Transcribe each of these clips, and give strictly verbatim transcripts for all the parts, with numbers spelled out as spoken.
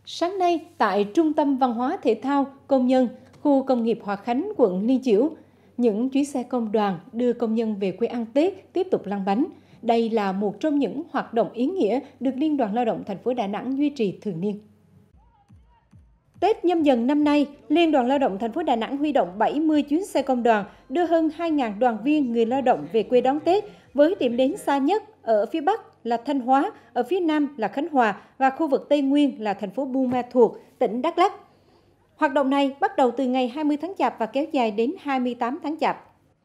Sáng nay, tại Trung tâm Văn hóa Thể thao Công nhân, khu công nghiệp Hòa Khánh, quận Liên Chiểu, những chuyến xe công đoàn đưa công nhân về quê ăn Tết tiếp tục lăn bánh. Đây là một trong những hoạt động ý nghĩa được Liên đoàn Lao động thành phố Đà Nẵng duy trì thường niên. Tết Nhâm Dần năm nay, Liên đoàn Lao động thành phố Đà Nẵng huy động bảy mươi chuyến xe công đoàn đưa hơn hai nghìn đoàn viên người lao động về quê đón Tết với điểm đến xa nhất ở phía Bắc là Thanh Hóa, ở phía Nam là Khánh Hòa và khu vực Tây Nguyên là thành phố Buôn Ma Thuột, tỉnh Đắk Lắk. Hoạt động này bắt đầu từ ngày hai mươi tháng Chạp và kéo dài đến hai mươi tám tháng Chạp.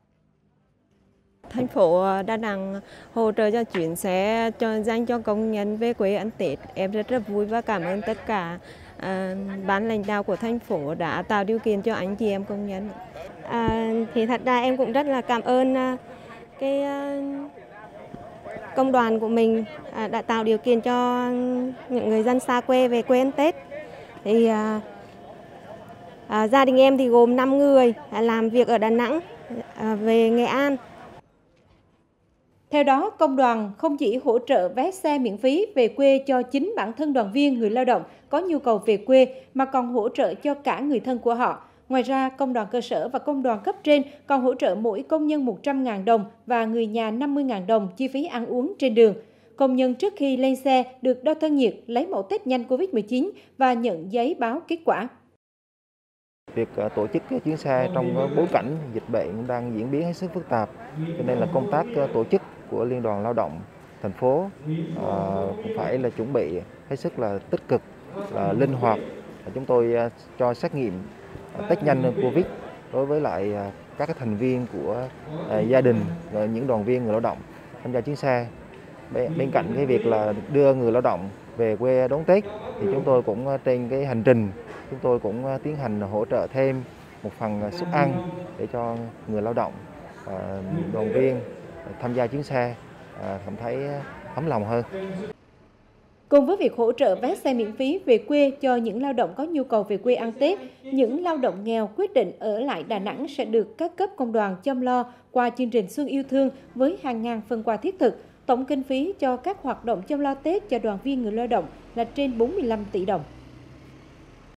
Thành phố Đà Nẵng hỗ trợ cho chuyến xe cho dành cho công nhân về quê ăn Tết. Em rất rất vui và cảm ơn tất cả à, ban lãnh đạo của thành phố đã tạo điều kiện cho anh chị em công nhân. À, thì thật ra em cũng rất là cảm ơn à, cái à, công đoàn của mình à, đã tạo điều kiện cho những người dân xa quê về quê ăn Tết. Thì à, à, gia đình em thì gồm năm người à, làm việc ở Đà Nẵng à, về Nghệ An. Theo đó, công đoàn không chỉ hỗ trợ vé xe miễn phí về quê cho chính bản thân đoàn viên người lao động có nhu cầu về quê mà còn hỗ trợ cho cả người thân của họ. Ngoài ra, công đoàn cơ sở và công đoàn cấp trên còn hỗ trợ mỗi công nhân một trăm nghìn đồng và người nhà năm mươi nghìn đồng chi phí ăn uống trên đường. Công nhân trước khi lên xe được đo thân nhiệt, lấy mẫu test nhanh Covid mười chín và nhận giấy báo kết quả. Việc tổ chức chuyến xe trong bối cảnh dịch bệnh đang diễn biến hết sức phức tạp, cho nên là công tác tổ chức của Liên đoàn Lao động thành phố uh, cũng phải là chuẩn bị hết sức là tích cực, là linh hoạt. Chúng tôi uh, cho xét nghiệm uh, test nhanh Covid đối với lại uh, các cái thành viên của uh, gia đình và những đoàn viên người lao động tham gia chuyến xe. Bên cạnh cái việc là đưa người lao động về quê đón Tết thì chúng tôi cũng trên cái hành trình chúng tôi cũng tiến hành hỗ trợ thêm một phần suất ăn để cho người lao động, đoàn viên tham gia chuyến xe cảm thấy ấm lòng hơn. Cùng với việc hỗ trợ vé xe miễn phí về quê cho những lao động có nhu cầu về quê ăn Tết, những lao động nghèo quyết định ở lại Đà Nẵng sẽ được các cấp công đoàn chăm lo qua chương trình Xuân Yêu Thương với hàng ngàn phần quà thiết thực. Tổng kinh phí cho các hoạt động chăm lo Tết cho đoàn viên người lao động là trên bốn mươi lăm tỷ đồng.